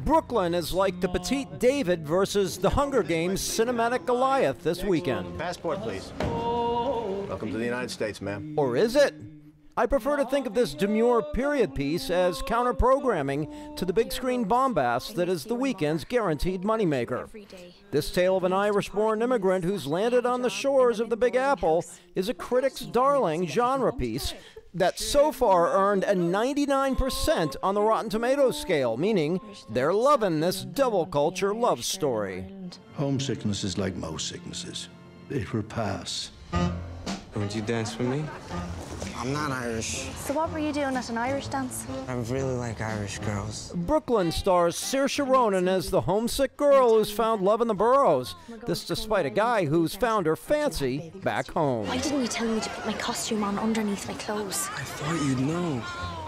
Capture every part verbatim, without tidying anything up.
Brooklyn is like the petite David versus the Hunger Games cinematic Goliath this weekend. Passport, please. Welcome to the United States, ma'am. Or is it? I prefer to think of this demure period piece as counter-programming to the big screen bombast that is the weekend's guaranteed moneymaker. This tale of an Irish-born immigrant who's landed on the shores of the Big Apple is a critic's darling genre piece that so far earned a ninety-nine percent on the Rotten Tomatoes scale, meaning they're loving this double culture love story. Homesickness is like most sicknesses. It will pass. Would you dance with me? I'm not Irish. So what were you doing at an Irish dance? I really like Irish girls. Brooklyn stars Saoirse Ronan as the homesick girl who's found love in the boroughs. This despite a guy who's found her fancy back home. Why didn't you tell me to put my costume on underneath my clothes? I thought you'd know.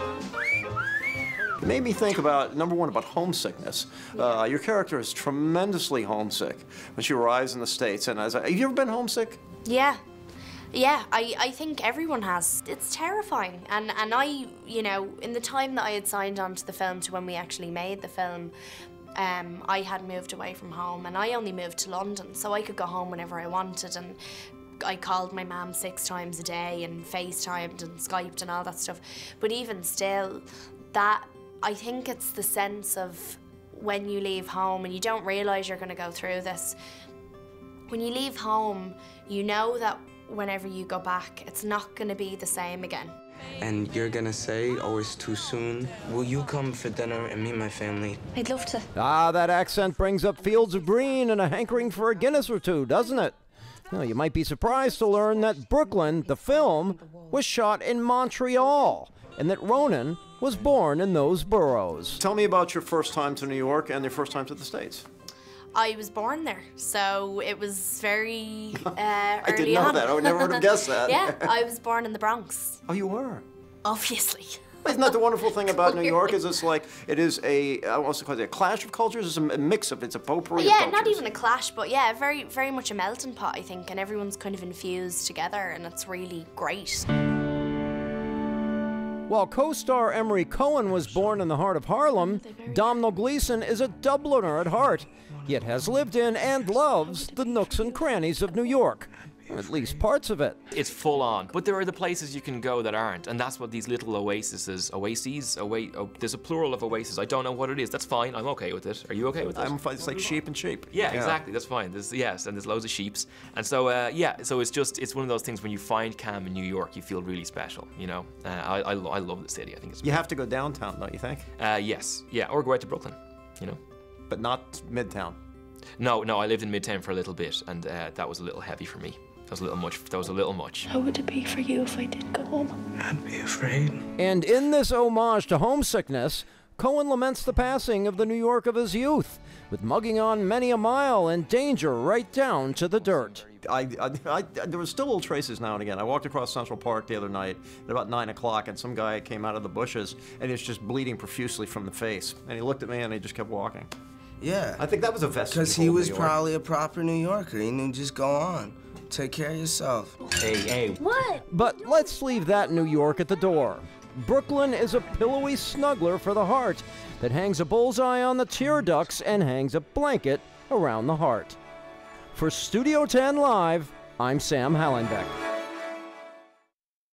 It made me think about, number one, about homesickness. Uh, your character is tremendously homesick when she arrives in the States. And as I, have you ever been homesick? Yeah. Yeah, I, I think everyone has. It's terrifying. And, and I, you know, in the time that I had signed on to the film to when we actually made the film, um, I had moved away from home and I only moved to London, so I could go home whenever I wanted. And I called my mum six times a day and FaceTimed and Skyped and all that stuff. But even still, that, I think it's the sense of when you leave home and you don't realise you're going to go through this. When you leave home, you know that whenever you go back, it's not going to be the same again. And you're gonna say, oh, it's too soon. Will you come for dinner and meet my family? I'd love to. Ah, that accent brings up fields of green and a hankering for a Guinness or two, doesn't it? Well, you might be surprised to learn that Brooklyn, the film, was shot in Montreal, and that Ronan was born in those boroughs. Tell me about your first time to New York and your first time to the States. I was born there, so it was very uh, early I didn't know on. that. I would never would have guessed that. Yeah, I was born in the Bronx. Oh, you were? Obviously. Isn't that the wonderful thing about New York? Is it's like it is a I want to call it a clash of cultures. It's a mix of it's a potpourri of Yeah, cultures. not even a clash, but yeah, very very much a melting pot, I think, and everyone's kind of infused together, and it's really great. While co-star Emery Cohen was born in the heart of Harlem, Domhnall Gleeson is a Dubliner at heart, yet has lived in and loves the nooks and crannies of New York. At least parts of it. It's full on, but there are the places you can go that aren't, and that's what these little oases, oases, oa oh, there's a plural of oases. I don't know what it is. That's fine. I'm okay with it. Are you okay with it? I'm fine. It's like sheep and sheep. Yeah, yeah, exactly. That's fine. There's yes, and there's loads of sheeps, and so uh, yeah. So it's just it's one of those things when you find calm in New York, you feel really special. You know, uh, I, I I love the city. I think it's. You have to go downtown, don't you think? Uh, yes. Yeah, or go out to Brooklyn. You know. But not Midtown. No, no. I lived in Midtown for a little bit, and uh, that was a little heavy for me. That was a little much. That was a little much. How would it be for you if I did go home? I'd be afraid. And in this homage to homesickness, Cohen laments the passing of the New York of his youth, with mugging on many a mile and danger right down to the dirt. I, I, I, there were still little traces now and again. I walked across Central Park the other night at about nine o'clock, and some guy came out of the bushes, and he was just bleeding profusely from the face. And he looked at me, and he just kept walking. Yeah. I think that was a vestige. Because he was probably a proper New Yorker. He knew just go on. Take care of yourself. Hey, hey. What? But let's leave that New York at the door. Brooklyn is a pillowy snuggler for the heart that hangs a bullseye on the tear ducts and hangs a blanket around the heart. For Studio ten Live, I'm Sam Hallenbeck.